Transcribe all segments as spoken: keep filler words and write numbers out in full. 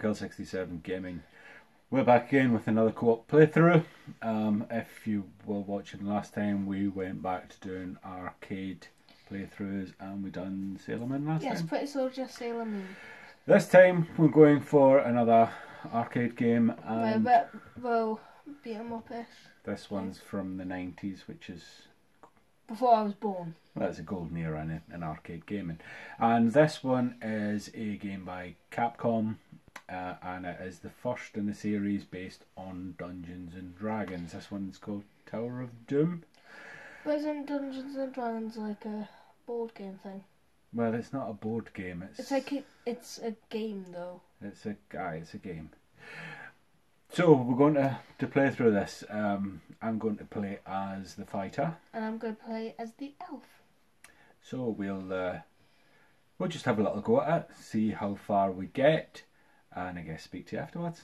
Kill sixty-seven Gaming. We're back again with another co-op playthrough. Um, if you were watching last time, we went back to doing arcade playthroughs and we done Sailor Moon last yes, time. Yes, Pretty Soldier Sailor Moon. This time we're going for another arcade game, and Right, well, beat 'em up-ish. This one's from the nineties, which is before I was born. Well, it's a golden era in, in arcade gaming. And this one is a game by Capcom, uh, and it is the first in the series based on Dungeons and Dragons. This one's called Tower of Doom. But isn't Dungeons and Dragons like a board game thing? Well, it's not a board game. It's it's like a, it's a game though. It's a guy. It's a game. So we're going to to play through this. Um, I'm going to play as the fighter, and I'm going to play as the elf. So we'll uh, we'll just have a little go at it, see how far we get, and I guess speak to you afterwards.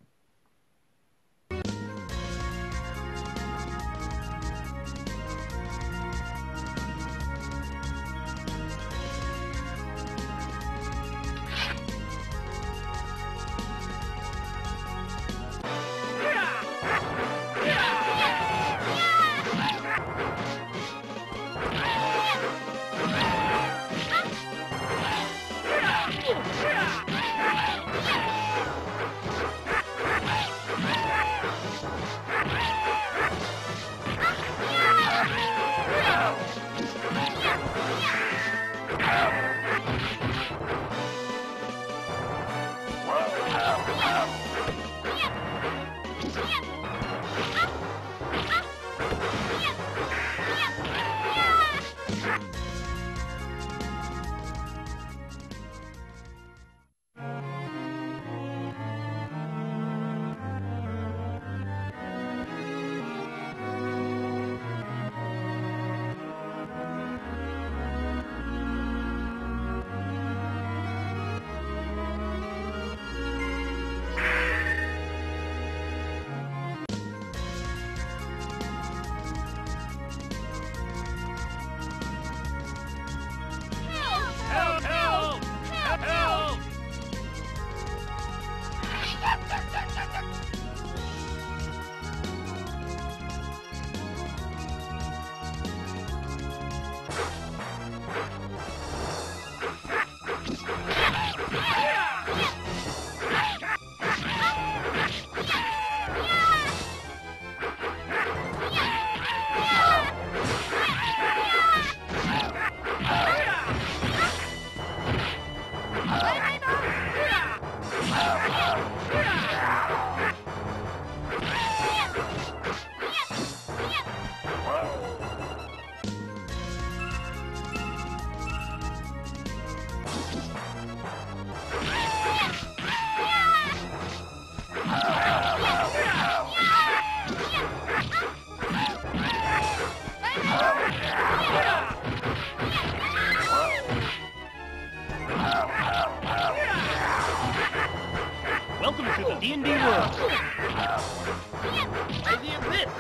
Welcome to the D and D world. Play the abyss.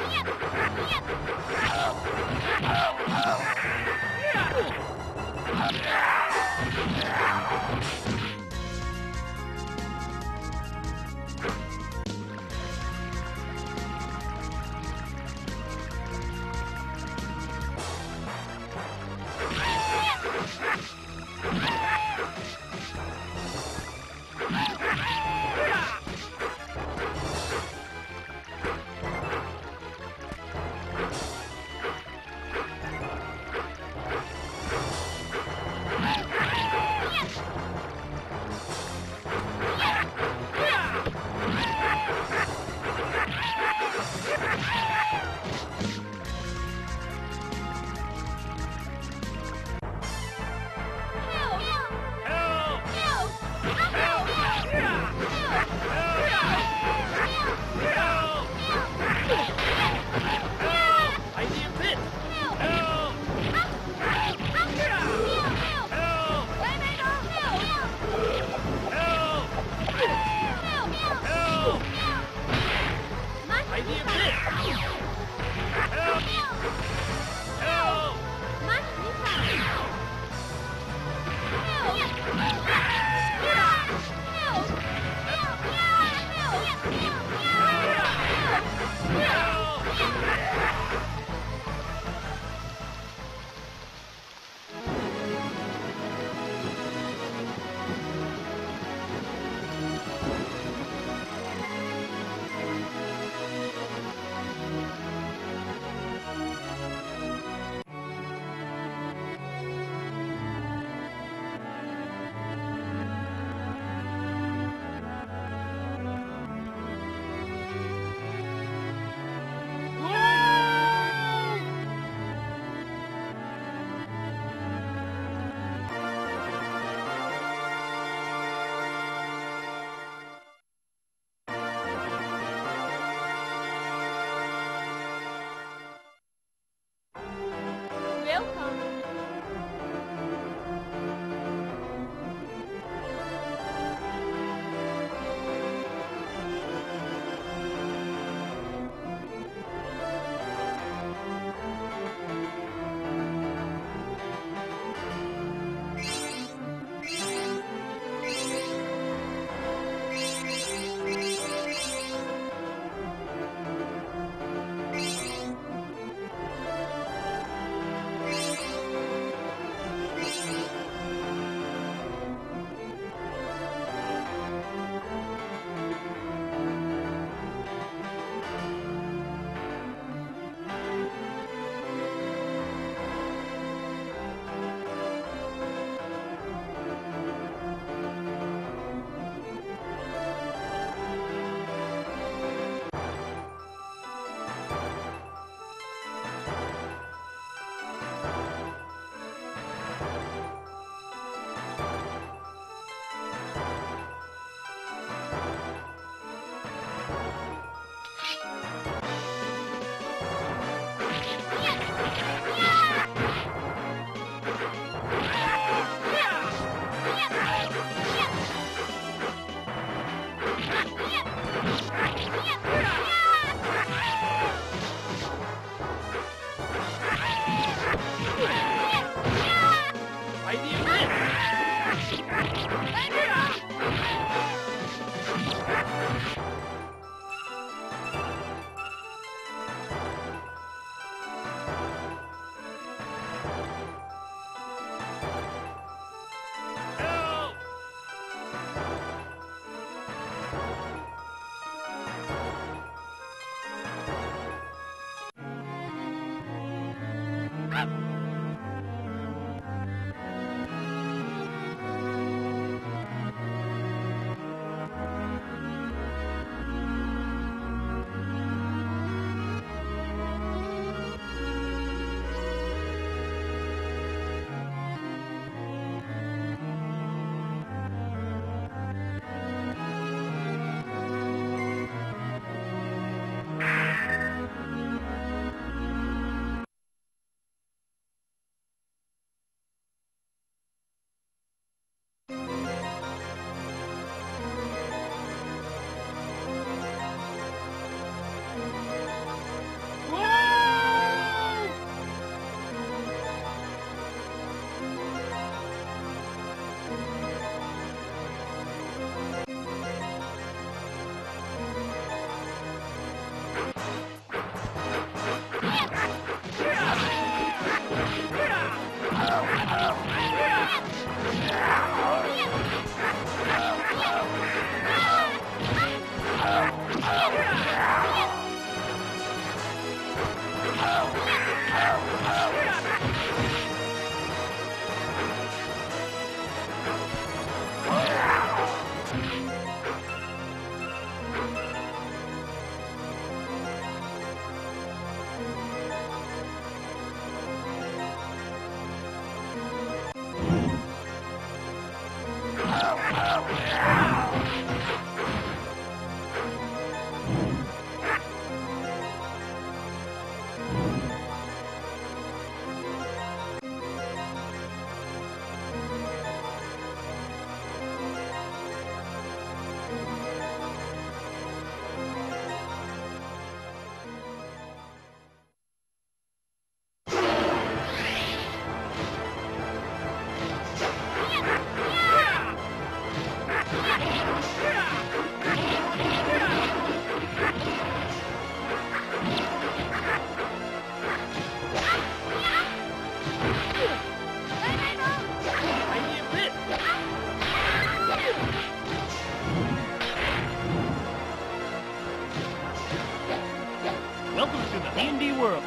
D and D world.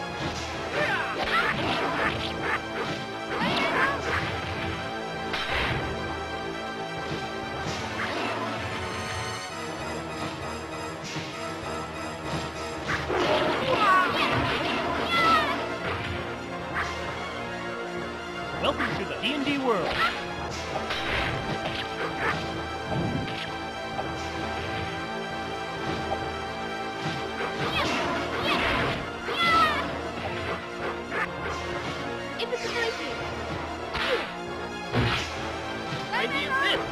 Welcome to the D and D world. Idea this.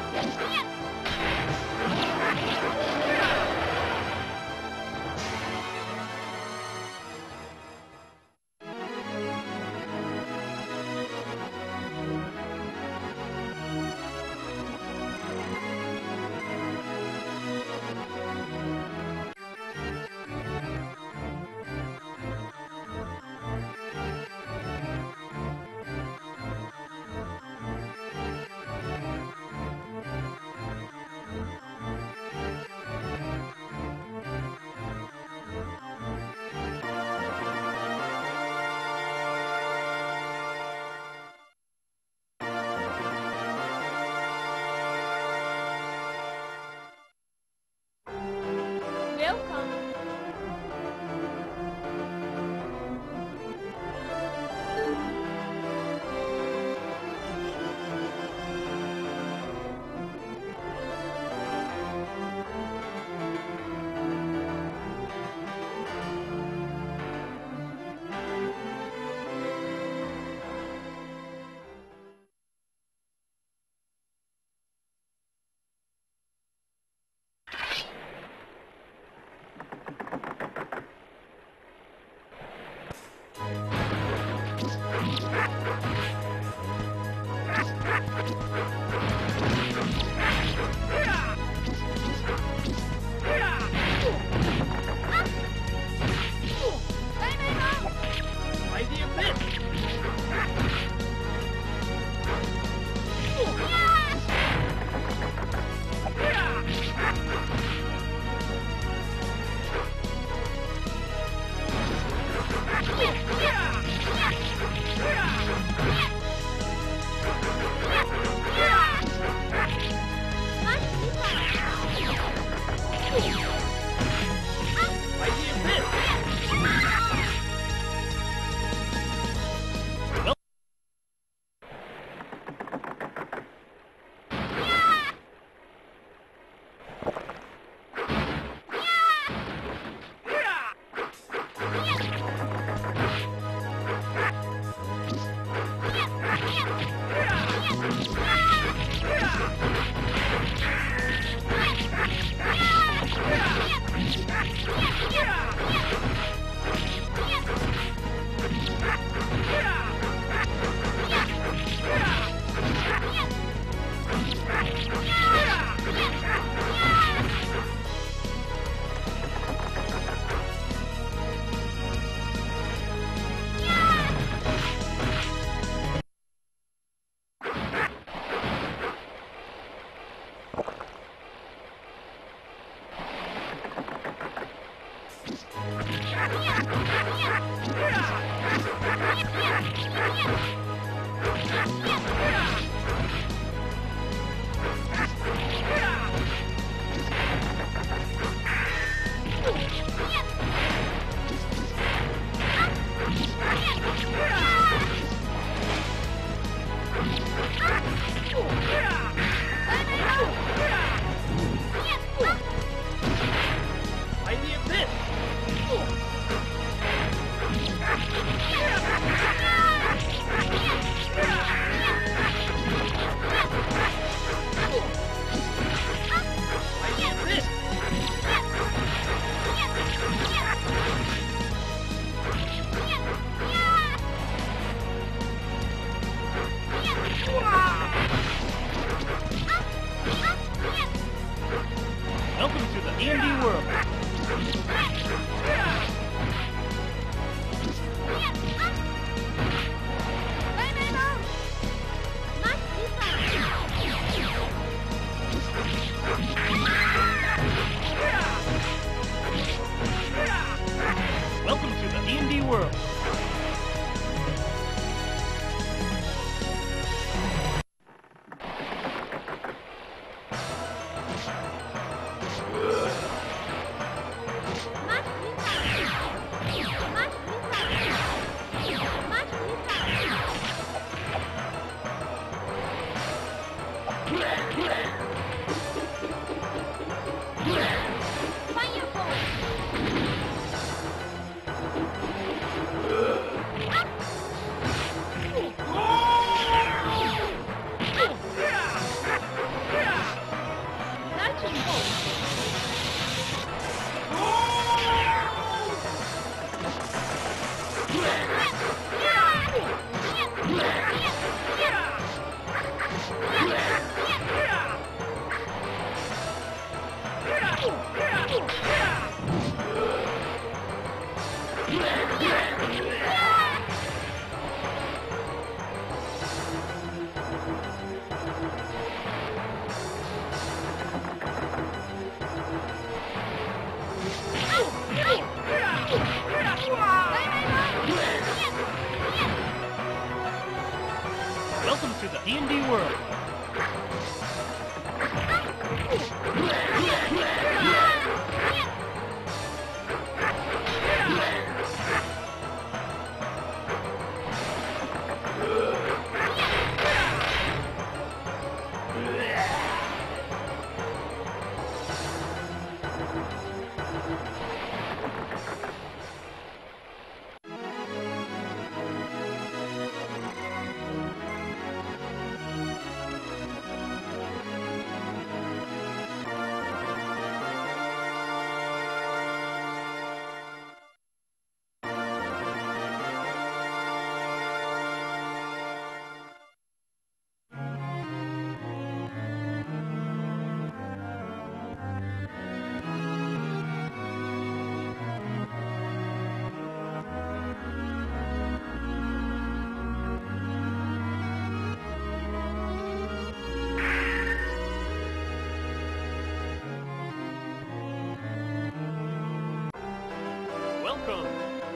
Welcome. Idea this. Idea this. Idea this. Idea this. Welcome to the D and D world. D and D world. Welcome.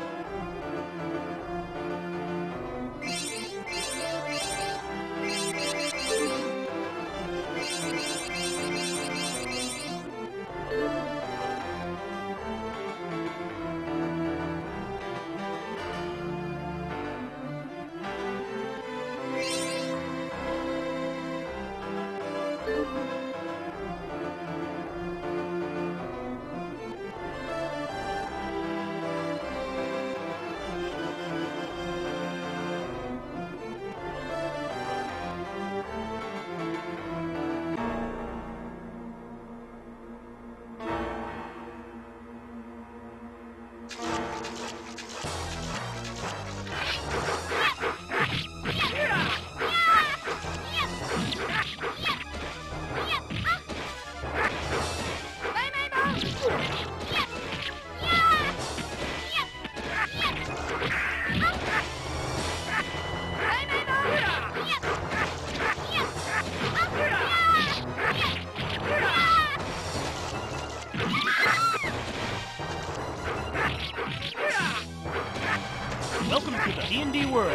Welcome to the D and D world.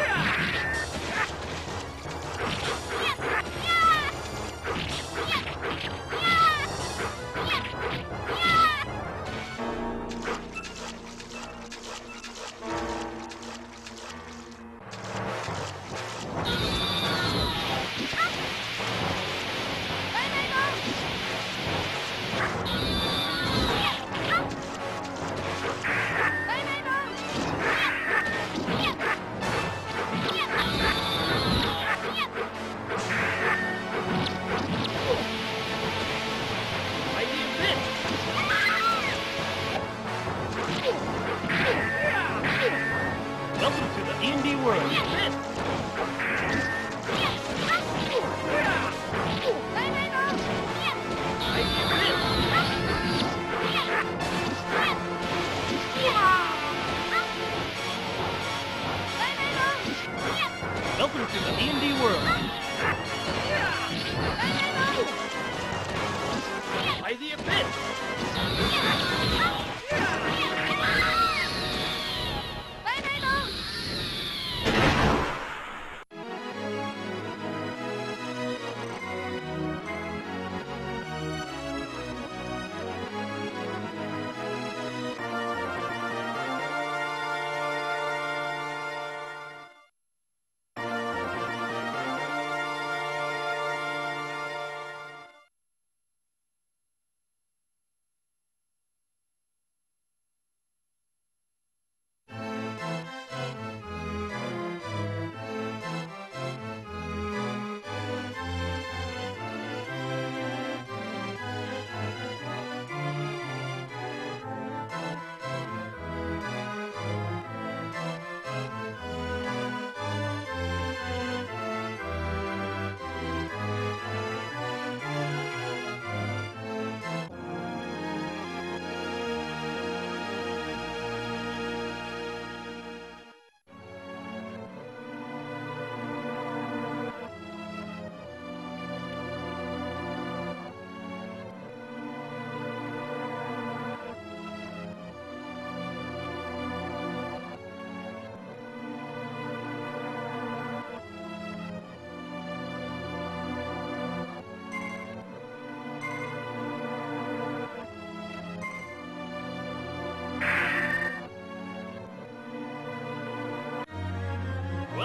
Yeah.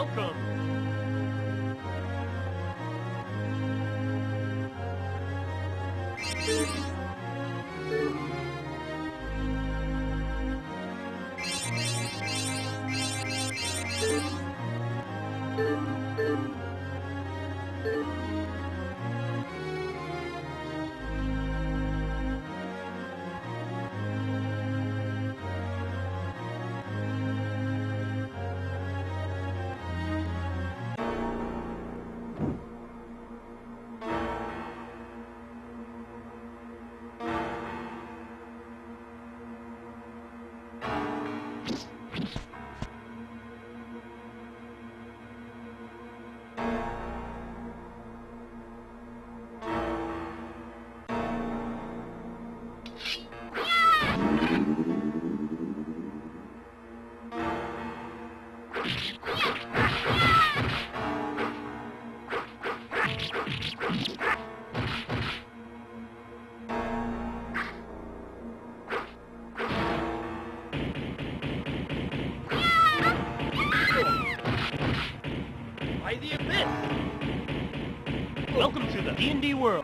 Welcome. By the abyss. Welcome to the D and D world.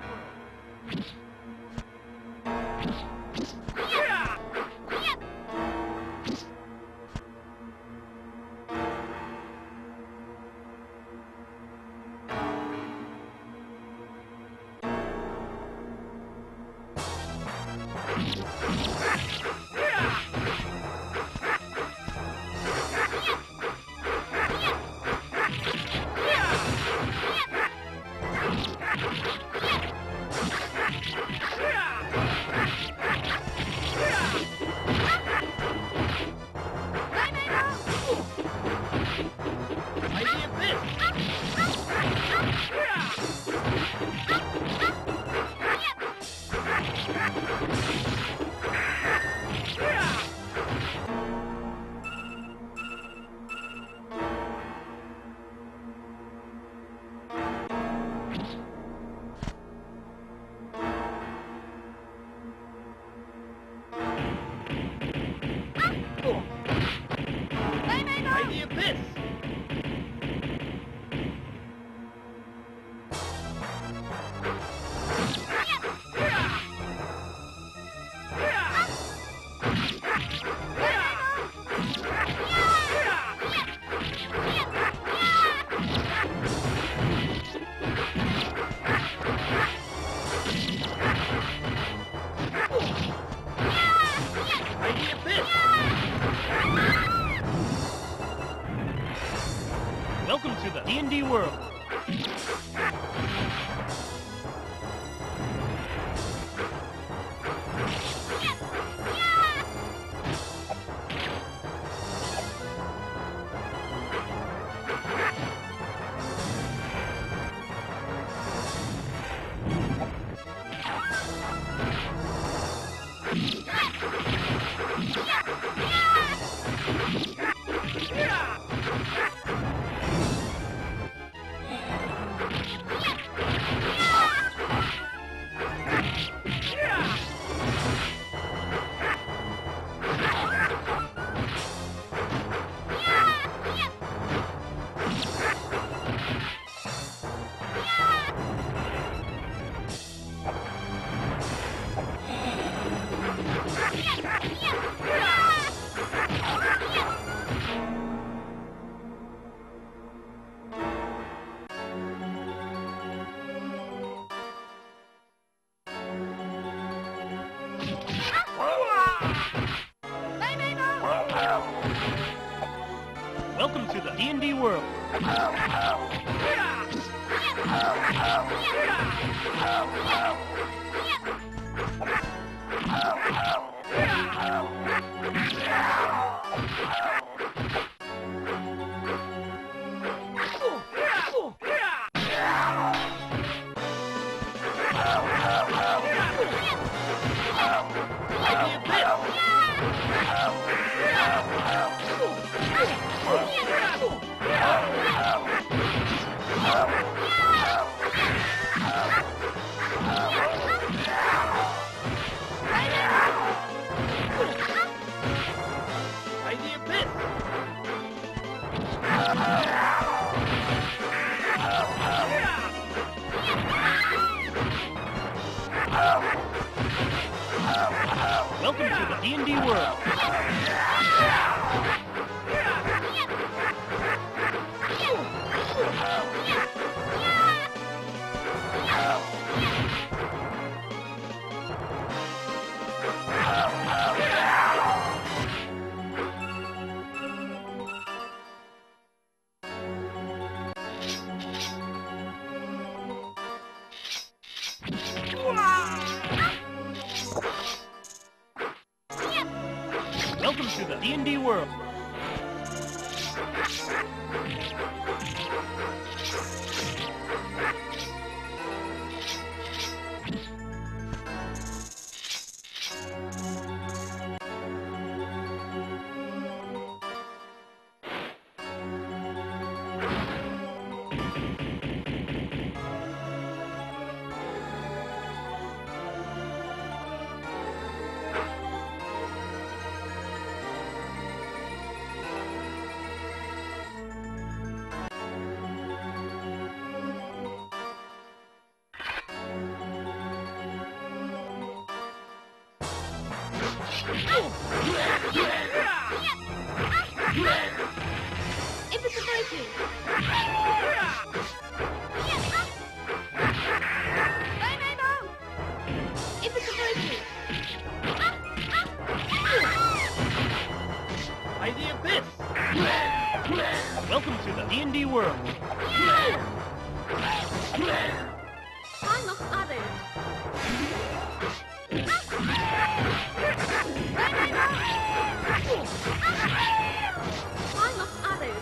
Welcome to the D and D world. Welcome to the D and D world. By the abyss! Welcome to the D and D world. Welcome to the D and D world. If it's a breaking. No, no, no. If it's a breaking. By the abyss. Welcome to the D and D world. Time of others. Time of others.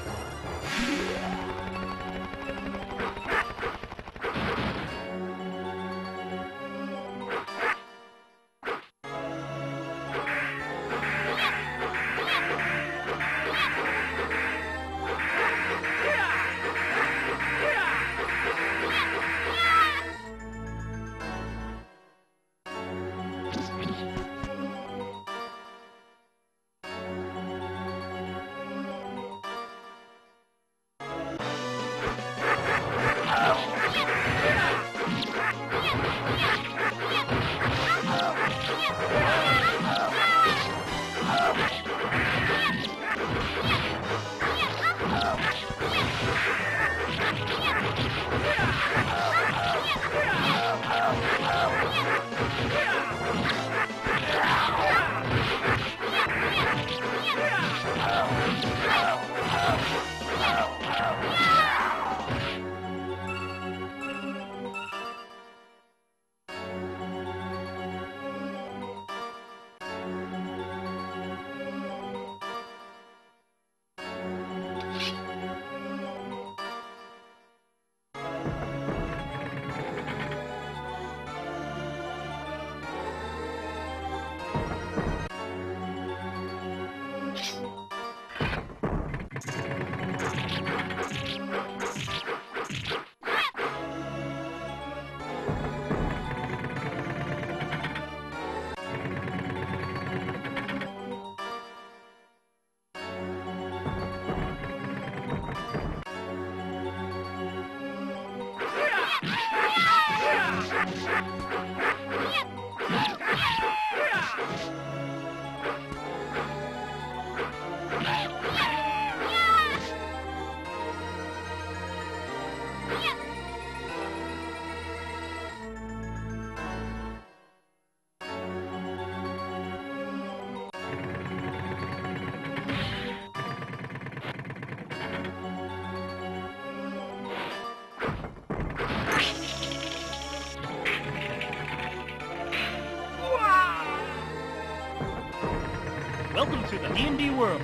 Welcome to the D and D world.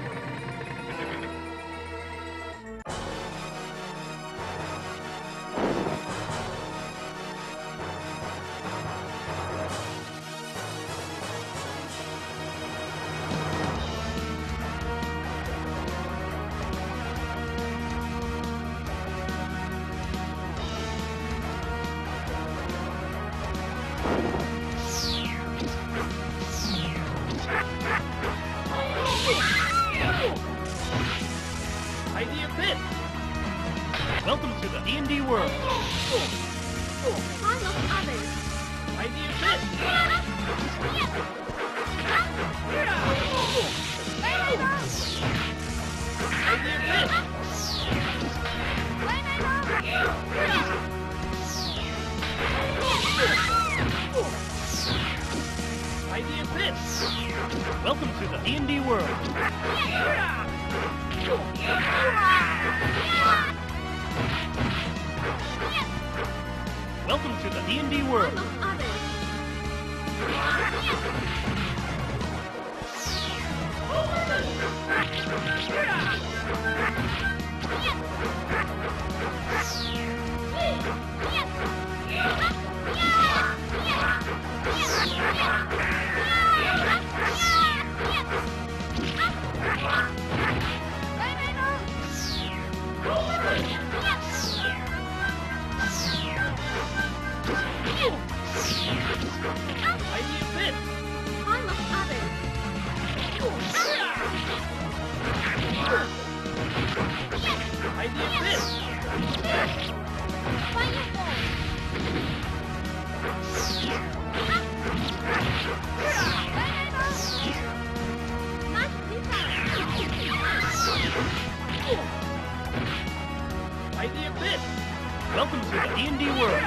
By the abyss. Welcome to the D and D world. Time of others. By the abyss. Welcome to the D and D world. Welcome to the D and D world. Welcome to the D and D world.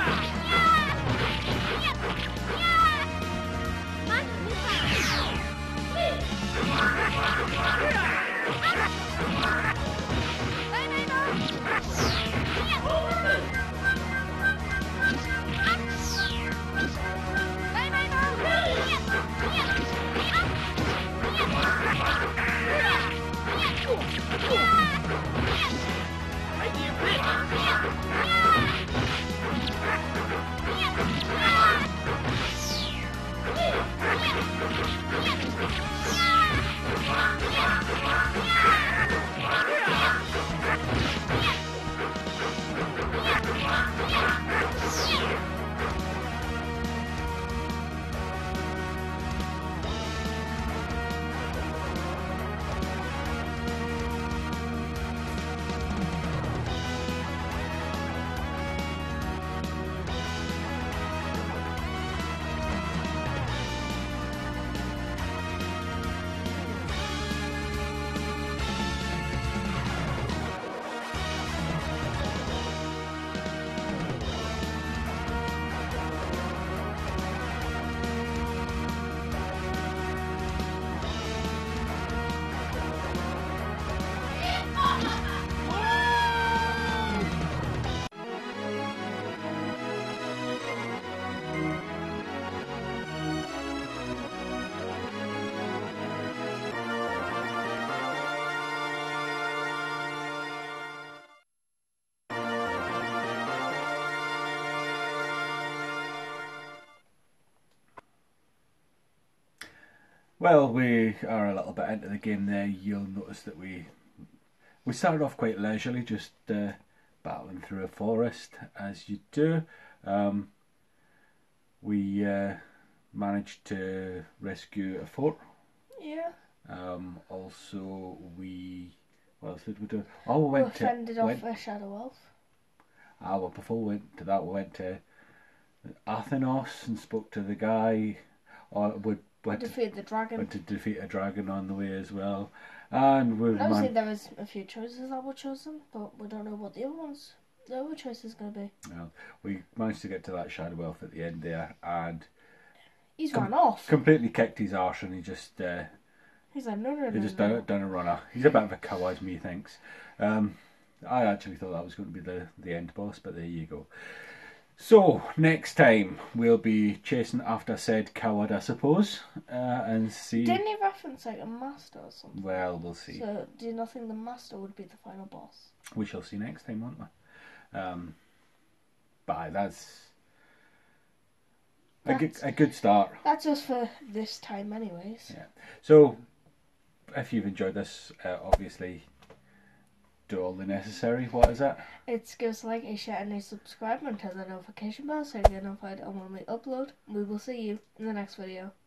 Well, we are a little bit into the game there. You'll notice that we we started off quite leisurely, just uh, battling through a forest, as you do. Um, we uh, managed to rescue a fort. Yeah. Um, also, we what else did we do? Oh, we went we to fended off went, a shadow elf. ah, well, before we went to that, we went to Athenos and spoke to the guy. Or we went to, Defeat the dragon. went to defeat a dragon on the way as well, and we Obviously, man- there was a few choices that were chosen, but we don't know what the other ones, the other choice is going to be. well, we managed to get to that shadow elf at the end there, and He's Com- ran off. completely kicked his arse, and he just uh, He's like, no, no, he no, just no. done, done a runner. He's a bit of a cow, as me thinks. Um, I actually thought that was going to be the the end boss, but there you go. So, next time we'll be chasing after said coward, I suppose, uh, and see... Didn't he reference like a master or something? Well, we'll see. So, do you not think the master would be the final boss? We shall see next time, won't we? Um, but that's... A good, That's- a good start. That's us for this time anyways. Yeah. So, if you've enjoyed this, uh, obviously... do all the necessary. What is that? It's give us a like, a share, and a subscribe, and turn the notification bell so you get notified on when we upload. We will see you in the next video.